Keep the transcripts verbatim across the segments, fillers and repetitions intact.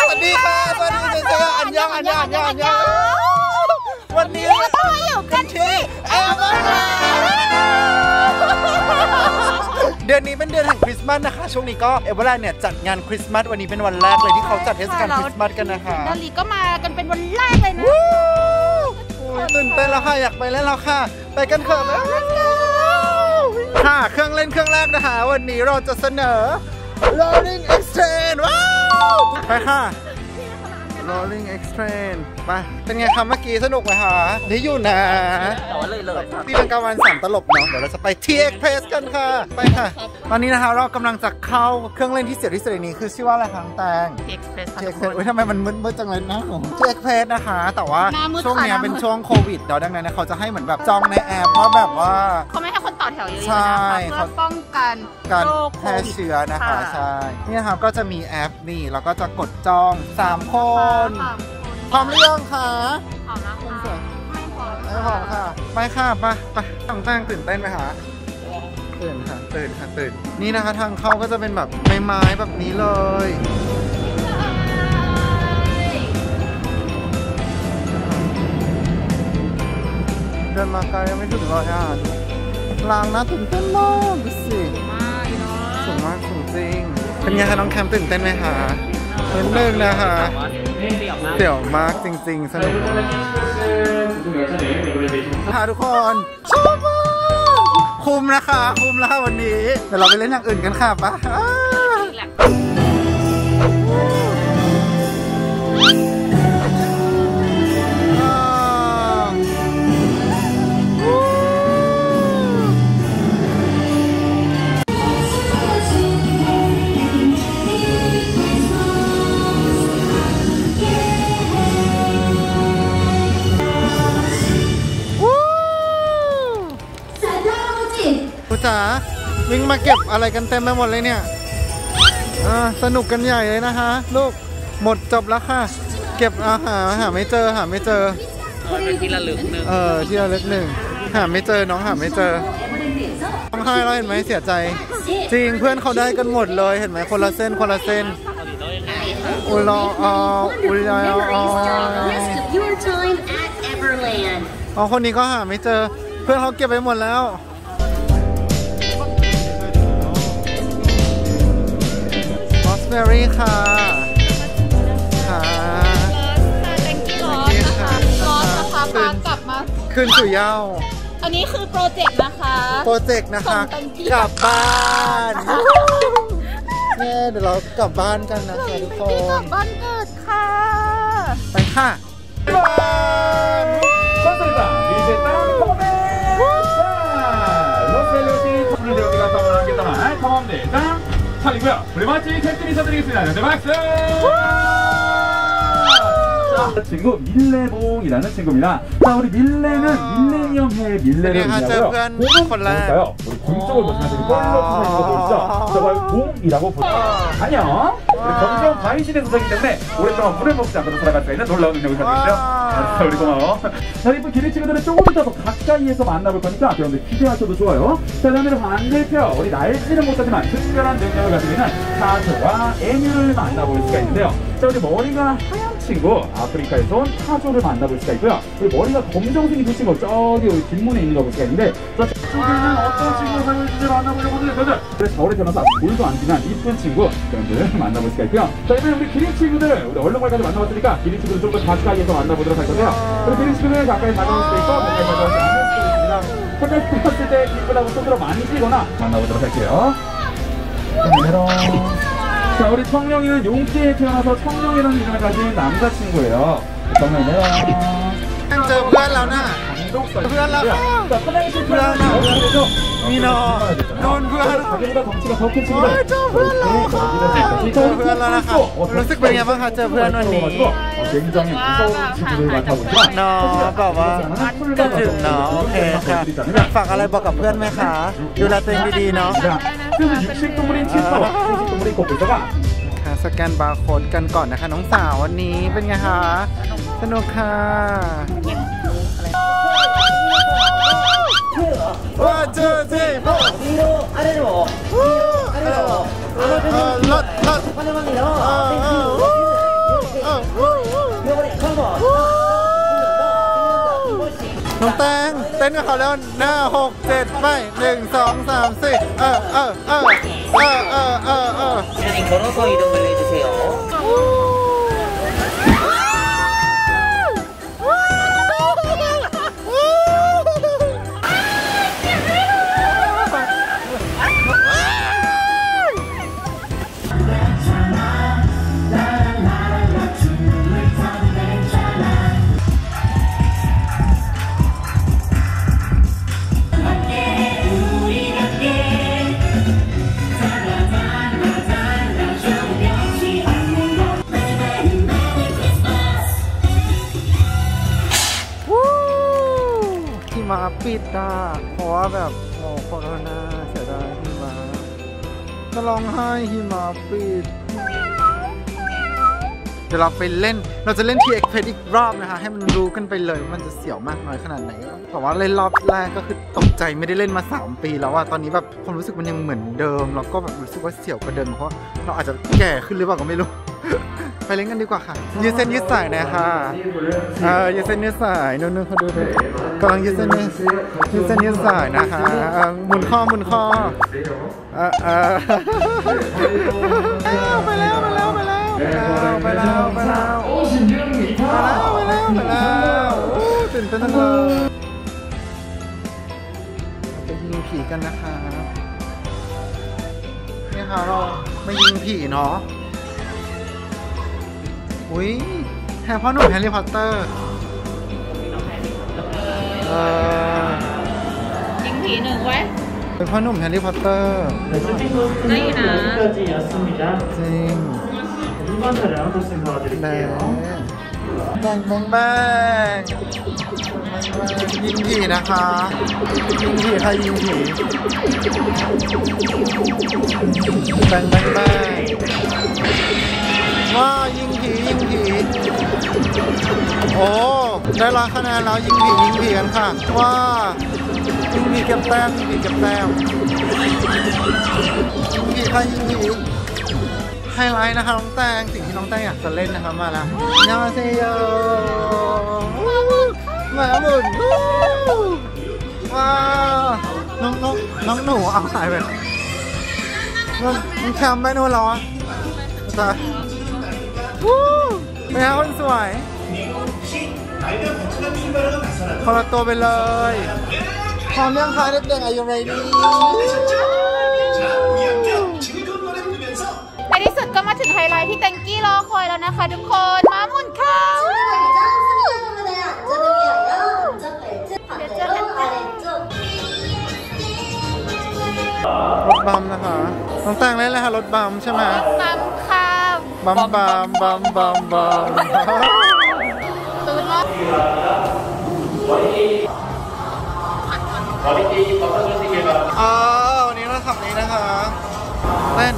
วัสดีค่ะสวัสดีเจออันยังอันยังอันยังอันยังวันนี้เราต้องมาอยู่กันที่เอเวอร์แลนด์เดือนนี้เป็นเดือนแห่งคริสต์มาสนะคะช่วงนี้ก็เอเวอร์แลนด์เนี่ยจัดงานคริสต์มาสวันนี้เป็นวันแรกเลยที่เขาจัดเทศกาลคริสต์มาสกันนะคะดาลีก็มากันเป็นวันแรกเลยนะตื่นเต้นแล้วค่ะอยากไปเล่นแล้วค่ะไปกันเถอะค่ะเครื่องเล่นเครื่องแรกนะคะวันนี้เราจะเสนอ Rolling Extrain ว้าวไปค่ะ Rolling Extrain ไปเป็นไงคะเมื่อกี้สนุกไหมคะได้อยู่นะแต่ว่าเลยเลยที่เป็นการวันสามตลบเนาะเดี๋ยวเราจะไป ที เอ็กซ์ Place กันค่ะไปค่ะตอนนี้นะคะเรากำลังจะเข้าเครื่องเล่นที่เสียที่สุดนี้คือชื่อว่าอะไรคะแตงที เอ็กซ์ Place ที เอ็กซ์ Place อุ้ยทำไมมันมืดๆจังเลยนะ ที เอ็กซ์ Place นะคะแต่ว่าช่วงนี้เป็นช่วงโควิดเนาะดังนั้นเขาจะให้เหมือนแบบจองในแอปเพราะแบบว่าเขาไม่ให้คนต่อแถวเยอะๆนะคะเพื่อป้องกันการแพร่เชื้อนะคะใช่นี่นะคะก็จะมีแอปนี่แล้วก็จะกดจองสามคนพร้อมหรือยังคะพร้อมแล้วค่ะไม่พร้อมไม่พร้อมค่ะไปค่ะไปไปตั้งตั้งตื่นเต้นไหมคะตื่นค่ะตื่นค่ะตื่นนี่นะคะทางเข้าก็จะเป็นแบบไม้ไม้แบบนี้เลยเดินมาไกลยังไม่ถึงเลยอ่ะลางนะตื่นเต้นมากดูสิสูงมากสูงจริงเป็นไงคะน้องแคมตื่นเต้นไหมคะตื่นเต้นนะคะเสี่ยวมากจริงๆสนุกค่ะทุกคนชอบมากคุ้มนะคะคุ้มแล้ววันนี้เดี๋ยวเราไปเล่นอย่างอื่นกันค่ะปะจ๋าวิ่งมาเก็บอะไรกันเต็มไปหมดเลยเนี่ยสนุกกันใหญ่เลยนะคะลูกหมดจบแล้วค่ะเก็บอาหารหาไม่เจอหาไม่เจอเป็นที่ระลึกหนึ่งเออที่ระลึกหนึ่งหาไม่เจอน้องหาไม่เจอร้องไห้แล้วเห็นไหมเสียใจจริงเพื่อนเขาได้กันหมดเลยเห็นไหมคนละเส้นคนละเส้นอุลอออุลอออ๋อคนนี้ก็หาไม่เจอเพื่อนเขาเก็บไปหมดแล้วเบอร์รี่ค่ะค่ะร้อนนะคะร้อนนะคะพากลับมาคืนสู่เย้าอันนี้คือโปรเจกต์นะคะโปรเจกต์นะคะกลับบ้านเนี่ยเดี๋ยวเรากลับบ้านกันนะคะทุกคนกลับบ้านเกิดค่ะไปค่ะそれでは ดี เจ タランコメロスレオティートムでお客様を投げたのはカモンでダン차리고요. 브레마치 캔트리 사드리겠습니다. 네, 박수! 자, 친구 밀레봉이라는 친구입니다. 자, 우리 밀레는 밀레니엄 해의 밀레를 의미하고요. 봉은 뭘까요? 우리 공 쪽을 보시면 되게 뻘럭 생긴 거 보이시죠? 저걸 봉이라고 부르죠. 안녕. 우리 검정 바이신의 소속이기 때문에 오랫동안 물을 먹지 않고도 살아갈 수 있는 놀라운 능력을 가지고 있어요. 자, 우리 고마워. 자, 이쁜 기린 친구들은 조금 이따 더 가까이에서 만나볼 거니까 여러분들 기대하셔도 좋아요. 자, 다음에는 반대표 우리 날지는 못하지만 특별한 능력을 가지고 있는 타조와 에뮤를 만나볼 수가 있는데요. 자, 우리 머리가 하얀 친구 아프리카에서 온 타조를 만나볼 수가 있고요. 우리 머리가 검정색이 두 친구 저기 우리 뒷문에 있는 거 볼 수가 있는데 자, 저쪽에는 어떤 친구가 사용할지 만나보려고 하는데 저들 그래서 저울에 태어나서 물도 안 지난 이쁜 친구 여러분들 만나볼 수가 있고요. 자, 이번에 우리 기린 친구들 우리 얼룩말까지 만나봤으니까 기린 친구들 좀 더 가까이에서 만나보도록 할 건데요. 우리 기린 친구들 가까이 다가올 수도 있고 가까이 다가오지 않을 수도 있습니다. 가까이 봤을 때 이쁘다고 손으로 만지거나 만나보도록 할게요. 메롱. 자, 우리 청룡이는 용띠에 태어나서 청룡이라는 이름을 가진 남자친구예요. 청룡 메롱. เจอเพื่อนแล้วนะเพื่อนแล้วเพื่อนแล้วมีนอนโดนเพื่อนเจอเพื่อนแล้วเจอเพื่อนแล้วนะคะรู้สึกเป็นไงบ้างคะเจอเพื่อนวันนี้เนาะบอกว่าก็ถึงเนาะโอเคค่ะฝากอะไรบอกกับเพื่อนไหมคะดูแลตัวเองดีๆเนาะค่ะสแกนบาร์โค้ดกันก่อนนะคะน้องสาววันนี้เป็นไงคะสนุกค่ะว้าเจอเจ๊พ่ออะไรหรออะไรหรอรถรถเต้นกับเขาแล้วหน้าหกเจ็ดไปหนึ่งสองสามสี่เออเออเออเออเออเออเออ 천천히 걸어서 이동을 해주세요. มาปิดอ่ะเพราะว่าแบบโอ้โคโรนาเสียดายหิมะจะร้องไห้หิมะปิดเดี๋ยวเราไปเล่นเราจะเล่นที่ Express อีกรอบนะคะให้มันรู้กันไปเลยว่ามันจะเสียวมากน้อยขนาดไหนแต่ว่าเล่นรอบแรกก็คือตกใจไม่ได้เล่นมาสามปีแล้วอะตอนนี้แบบความรู้สึกมันยังเหมือนเดิมแล้วก็แบบรู้สึกว่าเสียวกว่าเดิมเพราะเราอาจจะแก่ขึ้นหรือเปล่าก็ไม่รู้ไปเล่นกันดีกว่าค่ะยืดเส้นยืดสายนะคะเออยืดเส้นยืดสายนู่นๆเขาดูเลยกำลังยืดเส้นยืดยืดเส้นยืดสายนะคะหมุนข้อหมุนข้อเออเออไปแล้วไปแล้วไปแล้วไปแล้วไปแล้วไปแล้วไปแล้วไปแล้วตื่นเต้นจังเลยไปยิงผีกันนะคะนี่ค่ะเราไม่ยิงผีเนาะอุ้ยแฮร์พ่อหนุ่มแฮร์รี่พอตเตอร์เออยิงผีหนึ่งไว้เป็นพ่อหนุ่มแฮร์รี่พอตเตอร์ได้อยู่นะจริงแบงแบงแบงแบงยิงผีนะคะยิงผีใครยิงผีแบงแบงแบงว่ายิงผียิงผีโอ้ได้ร้อยคะแนนแล้วยิงผียิงผีกันค่ะว่ายิงผีเก็บแต้มยิงผีเก็บแต้มยิงผีใครยิงผีไฮไลท์นะคะน้องแตงสิ่งที่น้องแตงอยากจะเล่นนะคะมาแล้วยาเซโยมาหมุนว้าน้องน้องน้องหนูเอาหายไปน้องแคมป์ไปนู่นแล้วอ่ะจ้ะไปหาคนสวยคนละตัวไปเลยพร้อมเรื่องค่ะเด็กๆ Are you ready ในที่สุดก็มาถึงไฮไลท์ที่แตงกี้รอคอยแล้วนะคะทุกคนมาหมุนค่ะรถบัมนะคะน้องแตงเล่นเลยค่ะรถบัมใช่ไหมบัมค่ะบัมบัมบัมบัมบัมตื่นแล้วอ๋อวันนี้เราทำนี้นะคะเล่น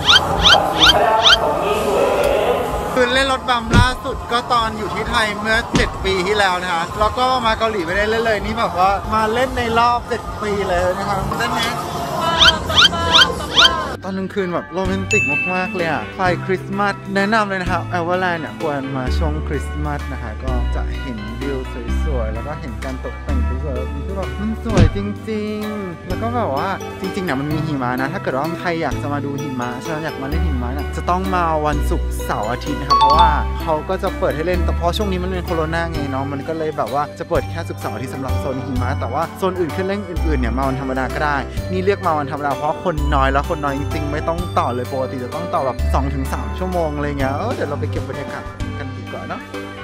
คือเล่นรถบัมล่าสุดก็ตอนอยู่ที่ไทยเมื่อเจ็ดปีที่แล้วนะคะแล้วก็มาเกาหลีไม่ได้เล่นเลยนี่แบบว่ามาเล่นในรอบเจ็ดปีเลยนะคะเล่นนี้ตอนกลางคืนแบบโรแมนติกมากๆเลยอ่ะไฟคริสต์มาสแนะนำเลยนะคะเอเวอร์แลนด์เนี่ยควรมาช่วงคริสต์มาสนะคะก็จะเห็นวิวสวยๆแล้วก็เห็นการตกแต่งสวยๆคือแบบมันสวยจริงๆแล้วก็แบบว่าจริงๆเนี่ยมันมีหิมะนะถ้าเกิดว่าใครอยากจะมาดูหิมะใช่ไหมอยากมาเล่นหิมะเนี่ยจะต้องมาวันศุกร์เสาร์อาทิตย์นะครับเพราะว่าเขาก็จะเปิดให้เล่นแต่เพราะช่วงนี้มันเป็นโควิดไงเนาะมันก็เลยแบบว่าจะเปิดแค่ศุกร์เสาร์อาทิตย์สำหรับโซนหิมะแต่ว่าโซนอื่นขึ้นเล่นอื่นๆเนี่ยมาวันธรรมดาก็ได้นี่เรียกมาวันธรรมดาเพราะคนน้อยแล้วคนน้อยจริงๆไม่ต้องต่อเลยปกติจะต้องต่อแบบ สองถึงสาม ชั่วโมงอะไรเงี้ยเออเดี๋ยวเราไปเก็บบรรยากาศกันดีกว่าเนาะ